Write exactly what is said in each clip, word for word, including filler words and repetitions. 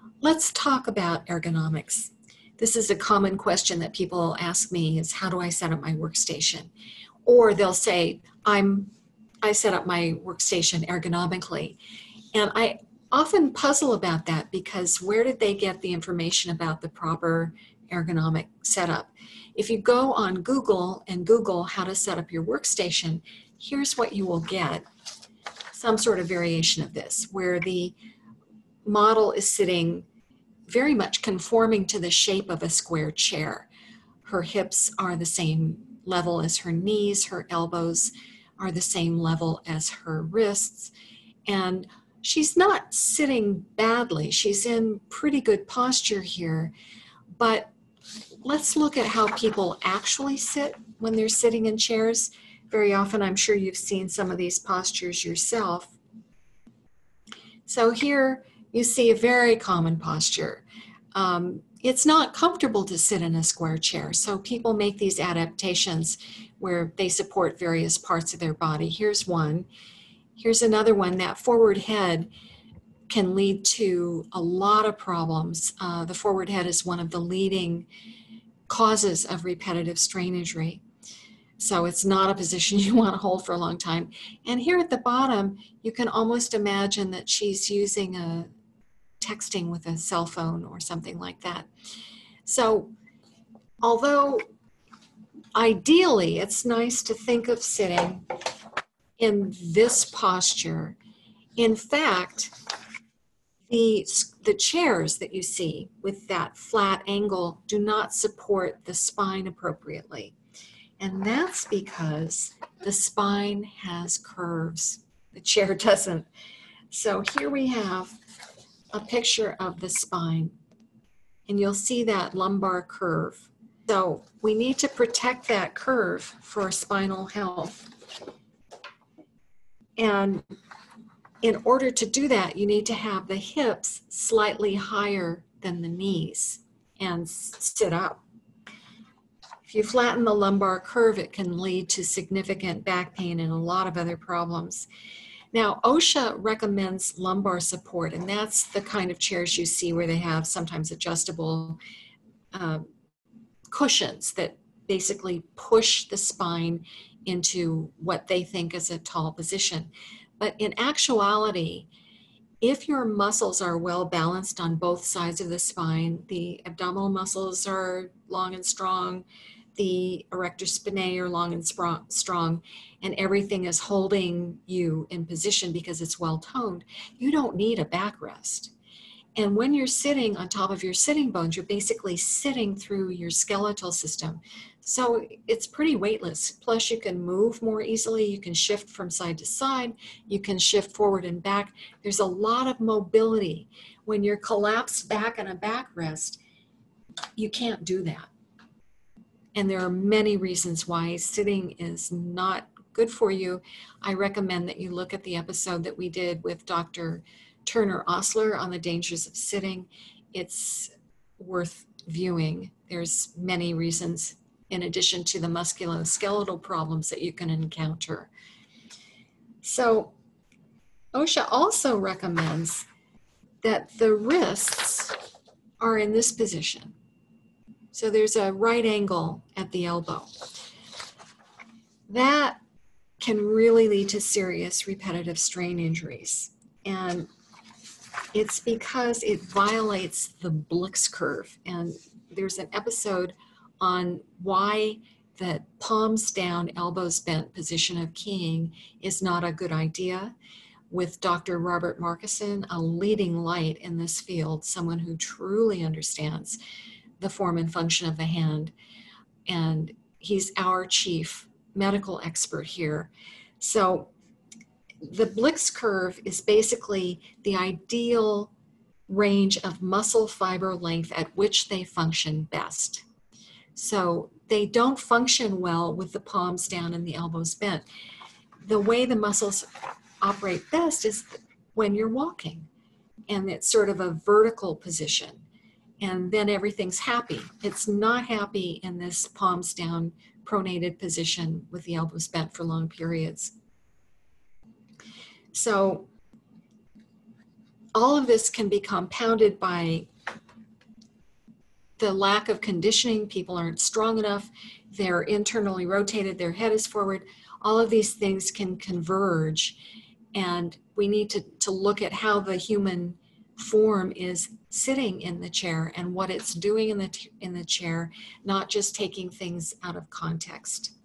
Let's talk about ergonomics. This is a common question that people ask me is, how do I set up my workstation? Or they'll say, I'm, I set up my workstation ergonomically. And I often puzzle about that because where did they get the information about the proper ergonomic setup? If you go on Google and Google how to set up your workstation, here's what you will get. Some sort of variation of this, where the model is sitting very much conforming to the shape of a square chair. Her hips are the same level as her knees, her elbows are the same level as her wrists, and she's not sitting badly. She's in pretty good posture here, but let's look at how people actually sit when they're sitting in chairs. Very often, I'm sure you've seen some of these postures yourself. So here you see a very common posture. Um, it's not comfortable to sit in a square chair, so people make these adaptations where they support various parts of their body. Here's one. Here's another one. That forward head can lead to a lot of problems. Uh, the forward head is one of the leading causes of repetitive strain injury. So it's not a position you want to hold for a long time. And here at the bottom, you can almost imagine that she's using a texting with a cell phone or something like that. So although ideally it's nice to think of sitting in this posture, in fact, the, the chairs that you see with that flat angle do not support the spine appropriately. And that's because the spine has curves. The chair doesn't. So here we have a picture of the spine, and you'll see that lumbar curve. So we need to protect that curve for spinal health. And in order to do that, you need to have the hips slightly higher than the knees and sit up. If you flatten the lumbar curve, it can lead to significant back pain and a lot of other problems. Now, OSHA recommends lumbar support, and that's the kind of chairs you see where they have sometimes adjustable uh, cushions that basically push the spine into what they think is a tall position. But in actuality, if your muscles are well balanced on both sides of the spine, the abdominal muscles are long and strong, the erector spinae are long and strong, and everything is holding you in position because it's well toned, you don't need a backrest. And when you're sitting on top of your sitting bones, you're basically sitting through your skeletal system. So it's pretty weightless. Plus you can move more easily. You can shift from side to side. You can shift forward and back. There's a lot of mobility. When you're collapsed back in a backrest, you can't do that. And there are many reasons why sitting is not good for you. I recommend that you look at the episode that we did with Doctor Turner Osler on the dangers of sitting. It's worth viewing. There's many reasons in addition to the musculoskeletal problems that you can encounter. So OSHA also recommends that the wrists are in this position. So there's a right angle at the elbow. That can really lead to serious repetitive strain injuries. And it's because it violates the BLIX curve. And there's an episode on why the palms down, elbows bent position of keying is not a good idea, with Doctor Robert Markison, a leading light in this field, someone who truly understands the form and function of the hand. And he's our chief medical expert here. So the BLIX curve is basically the ideal range of muscle fiber length at which they function best. So they don't function well with the palms down and the elbows bent. The way the muscles operate best is when you're walking, and it's sort of a vertical position. And then everything's happy. It's not happy in this palms down pronated position with the elbows bent for long periods. So all of this can be compounded by the lack of conditioning. People aren't strong enough. They're internally rotated. Their head is forward. All of these things can converge. And we need to, to look at how the human form is sitting in the chair and what it's doing in the, in the chair, not just taking things out of context.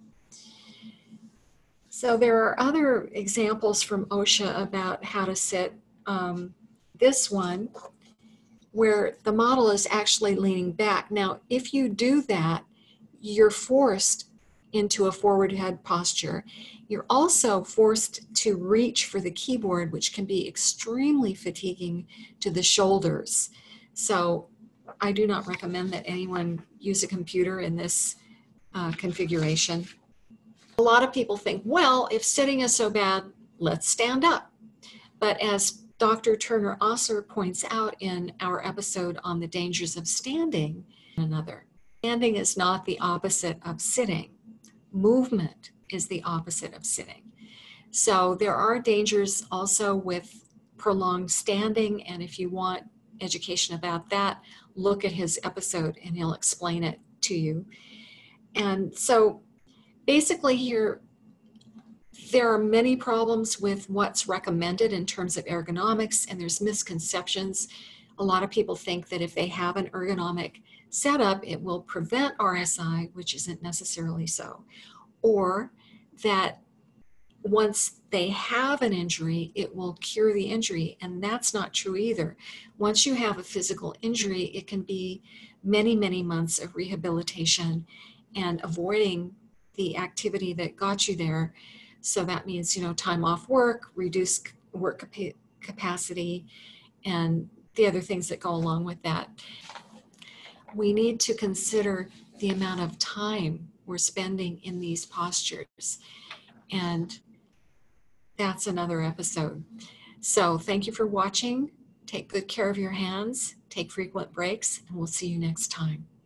So there are other examples from OSHA about how to sit. Um, this one, where the model is actually leaning back. Now, if you do that, you're forced into a forward head posture. You're also forced to reach for the keyboard, which can be extremely fatiguing to the shoulders. So I do not recommend that anyone use a computer in this uh, configuration. A lot of people think, well, if sitting is so bad, let's stand up. But as Doctor Turner Osser points out in our episode on the dangers of standing, another, standing is not the opposite of sitting. Movement is the opposite of sitting. So there are dangers also with prolonged standing, and if you want education about that, look at his episode and he'll explain it to you. And so basically here, there are many problems with what's recommended in terms of ergonomics, and there's misconceptions. A lot of people think that if they have an ergonomic setup, it will prevent R S I, which isn't necessarily so. Or that once they have an injury, it will cure the injury, and that's not true either. Once you have a physical injury, it can be many, many months of rehabilitation and avoiding the activity that got you there. So that means, you know, time off work, reduced work capa capacity, and the other things that go along with that. We need to consider the amount of time we're spending in these postures. And that's another episode. So thank you for watching. Take good care of your hands, take frequent breaks, and we'll see you next time.